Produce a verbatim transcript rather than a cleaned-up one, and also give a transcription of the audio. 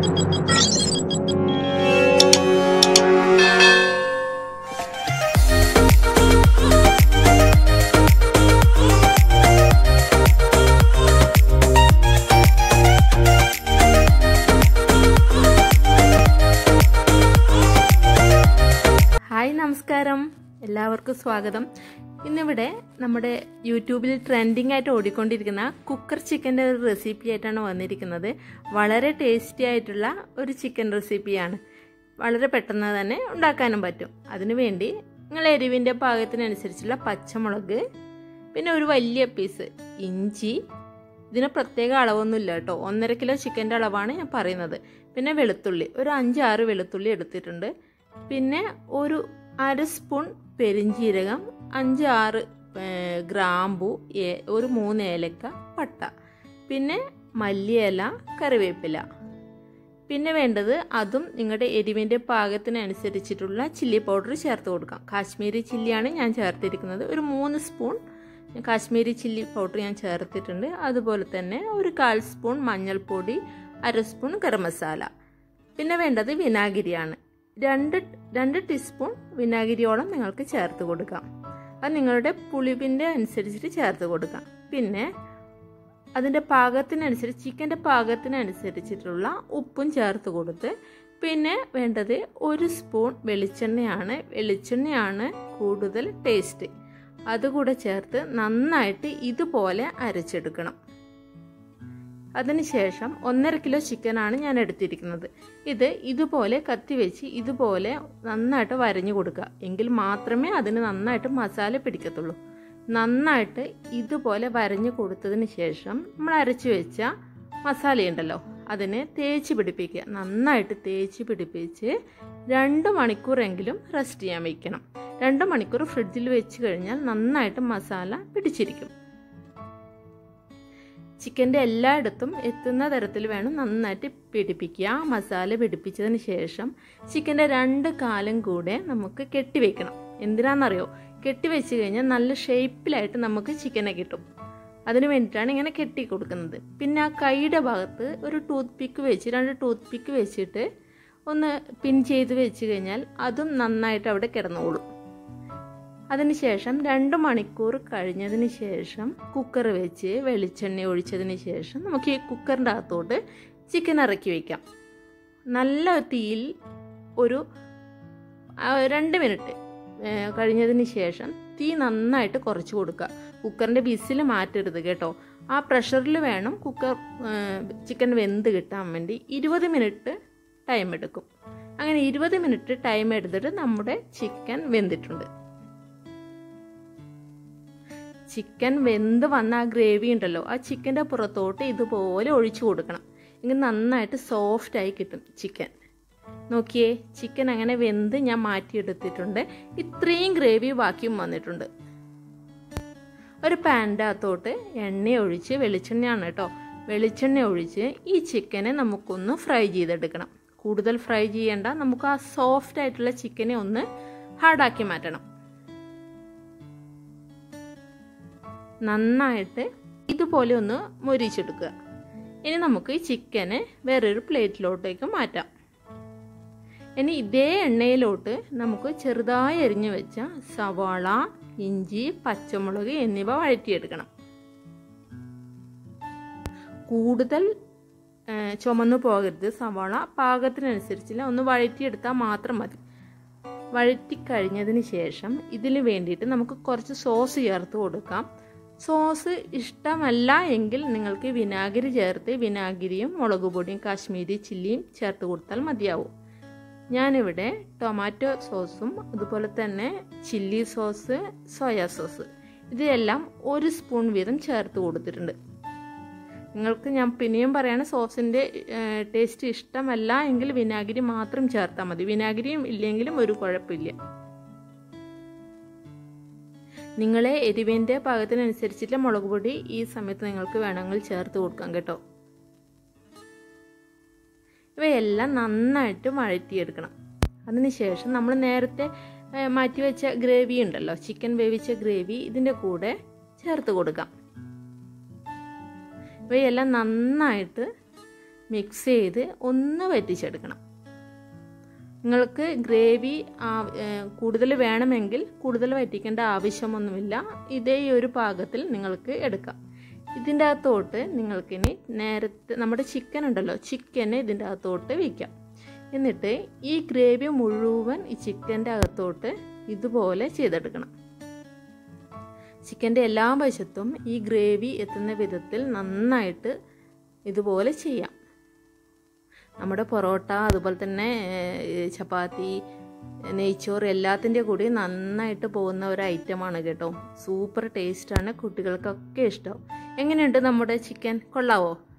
നമസ്കാരം, എല്ലാവർക്കും സ്വാഗതം. ഇന്നിവിടെ നമ്മുടെ യൂട്യൂബിൽ ട്രെൻഡിങ് ആയിട്ട് ഓടിക്കൊണ്ടിരിക്കുന്ന കുക്കർ ചിക്കൻ്റെ ഒരു റെസിപ്പി ആയിട്ടാണ് വന്നിരിക്കുന്നത്. വളരെ ടേസ്റ്റി ആയിട്ടുള്ള ഒരു ചിക്കൻ റെസിപ്പിയാണ്. വളരെ പെട്ടെന്ന് തന്നെ ഉണ്ടാക്കാനും പറ്റും. അതിനുവേണ്ടി നിങ്ങൾ എരിവിൻ്റെ പാകത്തിനനുസരിച്ചുള്ള പച്ചമുളക്, പിന്നെ ഒരു വലിയ പീസ് ഇഞ്ചി, ഇതിന് പ്രത്യേക അളവൊന്നുമില്ല കേട്ടോ, ഒന്നര കിലോ ചിക്കൻ്റെ അളവാണ് ഞാൻ പറയുന്നത്. പിന്നെ വെളുത്തുള്ളി, ഒരു അഞ്ചാറ് വെളുത്തുള്ളി എടുത്തിട്ടുണ്ട്. പിന്നെ ഒരു അര സ്പൂൺ പെരിഞ്ചീരകം, അഞ്ച് ആറ് ഗ്രാമ്പു, ഒരു മൂന്ന് ഏലക്ക, പട്ട, പിന്നെ മല്ലിയില, കറിവേപ്പില. പിന്നെ വേണ്ടത് അതും നിങ്ങളുടെ എരിവിൻ്റെ പാകത്തിനനുസരിച്ചിട്ടുള്ള ചില്ലി പൗഡർ ചേർത്ത് കൊടുക്കാം. കാശ്മീരി ചില്ലിയാണ് ഞാൻ ചേർത്തിരിക്കുന്നത്. ഒരു മൂന്ന് സ്പൂൺ കാശ്മീരി ചില്ലി പൗഡർ ഞാൻ ചേർത്തിട്ടുണ്ട്. അതുപോലെ തന്നെ ഒരു കാൽ സ്പൂൺ മഞ്ഞൾപ്പൊടി, അര സ്പൂൺ ഗരം മസാല. പിന്നെ വേണ്ടത് വിനാഗിരിയാണ്. രണ്ട് രണ്ട് ടീസ്പൂൺ വിനാഗിരിയോളം നിങ്ങൾക്ക് ചേർത്ത് കൊടുക്കാം. അത് നിങ്ങളുടെ പുളിപ്പിൻ്റെ അനുസരിച്ചിട്ട് ചേർത്ത് കൊടുക്കാം. പിന്നെ അതിൻ്റെ പാകത്തിനനുസരിച്ച് ചിക്കൻ്റെ പാകത്തിനനുസരിച്ചിട്ടുള്ള ഉപ്പും ചേർത്ത് കൊടുത്ത്, പിന്നെ വേണ്ടത് ഒരു സ്പൂൺ വെളിച്ചെണ്ണയാണ്. വെളിച്ചെണ്ണയാണ് കൂടുതൽ ടേസ്റ്റ്. അതുകൂടെ ചേർത്ത് നന്നായിട്ട് ഇതുപോലെ അരച്ചെടുക്കണം. അതിനുശേഷം ഒന്നര കിലോ ചിക്കനാണ് ഞാൻ എടുത്തിരിക്കുന്നത്. ഇത് ഇതുപോലെ കത്തി വെച്ച് ഇതുപോലെ നന്നായിട്ട് വരഞ്ഞു കൊടുക്കുക. എങ്കിൽ മാത്രമേ അതിന് നന്നായിട്ട് മസാല പിടിക്കത്തുള്ളൂ. നന്നായിട്ട് ഇതുപോലെ വരഞ്ഞു കൊടുത്തതിന് ശേഷം നമ്മൾ അരച്ചു വെച്ച മസാലയുണ്ടല്ലോ, അതിനെ തേച്ച് പിടിപ്പിക്കുക. നന്നായിട്ട് തേച്ച് പിടിപ്പിച്ച് രണ്ട് മണിക്കൂറെങ്കിലും റെസ്റ്റ് ചെയ്യാൻ വയ്ക്കണം. രണ്ട് മണിക്കൂർ ഫ്രിഡ്ജിൽ വെച്ച് കഴിഞ്ഞാൽ നന്നായിട്ട് മസാല പിടിച്ചിരിക്കും. ചിക്കൻ്റെ എല്ലായിടത്തും എത്തുന്ന തരത്തിൽ വേണം നന്നായിട്ട് പിടിപ്പിക്കുക. മസാല പിടിപ്പിച്ചതിന് ശേഷം ചിക്കൻ്റെ രണ്ട് കാലും കൂടെ നമുക്ക് കെട്ടിവെക്കണം. എന്തിനാണെന്നറിയോ? കെട്ടിവെച്ച് കഴിഞ്ഞാൽ നല്ല ഷേപ്പിലായിട്ട് നമുക്ക് ചിക്കനെ കിട്ടും. അതിന് വേണ്ടിയിട്ടാണ് ഇങ്ങനെ കെട്ടി കൊടുക്കുന്നത്. പിന്നെ ആ കൈയുടെ ഭാഗത്ത് ഒരു ടൂത്ത് പിക്ക് വെച്ച് രണ്ട് ടൂത്ത് പിക്ക് വെച്ചിട്ട് ഒന്ന് പിൻ ചെയ്ത് വെച്ച് കഴിഞ്ഞാൽ അതും നന്നായിട്ട് അവിടെ കിടന്നോളും. അതിനുശേഷം രണ്ട് മണിക്കൂർ കഴിഞ്ഞതിന് ശേഷം കുക്കർ വെച്ച് വെളിച്ചെണ്ണ ഒഴിച്ചതിന് ശേഷം നമുക്ക് ഈ കുക്കറിൻ്റെ അകത്തോട്ട് ചിക്കൻ ഇറക്കി വയ്ക്കാം. നല്ല തീയിൽ ഒരു രണ്ട് മിനിറ്റ് കഴിഞ്ഞതിന് ശേഷം തീ നന്നായിട്ട് കുറച്ച് കൊടുക്കുക. കുക്കറിൻ്റെ വിസിൽ മാറ്റരുത് കേട്ടോ. ആ പ്രഷറിൽ വേണം കുക്കർ ചിക്കൻ വെന്ത് കിട്ടാൻ വേണ്ടി. ഇരുപത് മിനിറ്റ് ടൈം എടുക്കും. അങ്ങനെ ഇരുപത് മിനിറ്റ് ടൈം എടുത്തിട്ട് നമ്മുടെ ചിക്കൻ വെന്തിട്ടുണ്ട്. ചിക്കൻ വെന്ത് വന്ന ആ ഗ്രേവി ഉണ്ടല്ലോ, ആ ചിക്കൻ്റെ പുറത്തോട്ട് ഇതുപോലെ ഒഴിച്ചു കൊടുക്കണം. എങ്കിൽ നന്നായിട്ട് സോഫ്റ്റായി കിട്ടും ചിക്കൻ. നോക്കിയേ, ചിക്കൻ അങ്ങനെ വെന്ത് ഞാൻ മാറ്റിയെടുത്തിട്ടുണ്ട്. ഇത്രയും ഗ്രേവി ബാക്കിയും വന്നിട്ടുണ്ട്. ഒരു പാനിൻ്റെ അകത്തോട്ട് എണ്ണ ഒഴിച്ച്, വെളിച്ചെണ്ണയാണ് കേട്ടോ, വെളിച്ചെണ്ണ ഒഴിച്ച് ഈ ചിക്കനെ നമുക്കൊന്ന് ഫ്രൈ ചെയ്തെടുക്കണം. കൂടുതൽ ഫ്രൈ ചെയ്യേണ്ട, നമുക്ക് ആ സോഫ്റ്റ് ആയിട്ടുള്ള ചിക്കനെ ഒന്ന് ഹാർഡാക്കി മാറ്റണം. നന്നായിട്ട് ഇതുപോലെ ഒന്ന് മൊരിച്ചെടുക്കുക. ഇനി നമുക്ക് ഈ ചിക്കന് വേറൊരു പ്ലേറ്റിലോട്ടേക്ക് മാറ്റാം. ഇനി ഇതേ എണ്ണയിലോട്ട് നമുക്ക് ചെറുതായി അരിഞ്ഞു വെച്ച സവാള, ഇഞ്ചി, പച്ചമുളക് എന്നിവ വഴറ്റിയെടുക്കണം. കൂടുതൽ ചുമന്നു പോകരുത്. സവാള പാകത്തിനനുസരിച്ചില്ല, ഒന്ന് വഴറ്റിയെടുത്താൽ മാത്രം മതി. വഴറ്റി കഴിഞ്ഞതിന് ശേഷം ഇതിന് വേണ്ടിയിട്ട് നമുക്ക് കുറച്ച് സോസ് ചേർത്ത് കൊടുക്കാം. സോസ് ഇഷ്ടമല്ല എങ്കിൽ നിങ്ങൾക്ക് വിനാഗിരി ചേർത്ത് വിനാഗിരിയും മുളക് പൊടിയും കാശ്മീരി ചില്ലിയും ചേർത്ത് കൊടുത്താൽ മതിയാവും. ഞാനിവിടെ ടൊമാറ്റോ സോസും അതുപോലെ തന്നെ ചില്ലി സോസ്, സോയാ സോസ് ഇതെല്ലാം ഒരു സ്പൂൺ വീതം ചേർത്ത് കൊടുത്തിട്ടുണ്ട്. നിങ്ങൾക്ക് ഞാൻ പിന്നെയും പറയാണ്, സോസിൻ്റെ ടേസ്റ്റ് ഇഷ്ടമല്ല എങ്കിൽ വിനാഗിരി മാത്രം ചേർത്താൽ മതി. വിനാഗിരിയും ഇല്ലെങ്കിലും ഒരു കുഴപ്പമില്ല. നിങ്ങളെ എരിവിൻ്റെ പാകത്തിനനുസരിച്ചിട്ടുള്ള മുളക് പൊടി ഈ സമയത്ത് നിങ്ങൾക്ക് വേണമെങ്കിൽ ചേർത്ത് കൊടുക്കാം കേട്ടോ. ഇവയെല്ലാം നന്നായിട്ട് വഴറ്റിയെടുക്കണം. അതിനുശേഷം നമ്മൾ നേരത്തെ മാറ്റി വെച്ച ഗ്രേവി ഉണ്ടല്ലോ, ചിക്കൻ വേവിച്ച ഗ്രേവി, ഇതിൻ്റെ കൂടെ ചേർത്ത് കൊടുക്കാം. ഇവയെല്ലാം നന്നായിട്ട് മിക്സ് ചെയ്ത് ഒന്ന് വറ്റിച്ചെടുക്കണം. നിങ്ങൾക്ക് ഗ്രേവി കൂടുതൽ വേണമെങ്കിൽ കൂടുതൽ വറ്റിക്കേണ്ട ആവശ്യമൊന്നുമില്ല. ഇതേ ഒരു പാകത്തിൽ നിങ്ങൾക്ക് എടുക്കാം. ഇതിൻ്റെ അകത്തോട്ട് നിങ്ങൾക്കിനി നേരത്തെ നമ്മുടെ ചിക്കൻ ഉണ്ടല്ലോ, ചിക്കനെ ഇതിൻ്റെ അകത്തോട്ട് വയ്ക്കാം. എന്നിട്ട് ഈ ഗ്രേവി മുഴുവൻ ഈ ചിക്കൻ്റെ അകത്തോട്ട് ഇതുപോലെ ചെയ്തെടുക്കണം. ചിക്കൻ്റെ എല്ലാ വശത്തും ഈ ഗ്രേവി എത്തുന്ന വിധത്തിൽ നന്നായിട്ട് ഇതുപോലെ ചെയ്യാം. നമ്മുടെ പൊറോട്ട, അതുപോലെ തന്നെ ചപ്പാത്തി, നെയ്ച്ചോറ് എല്ലാത്തിൻ്റെ കൂടി നന്നായിട്ട് പോകുന്ന ഒരു ഐറ്റമാണ് കേട്ടോ. സൂപ്പർ ടേസ്റ്റാണ്, കുട്ടികൾക്കൊക്കെ ഇഷ്ടം. എങ്ങനെയുണ്ട് നമ്മുടെ ചിക്കൻ? കൊള്ളാവോ?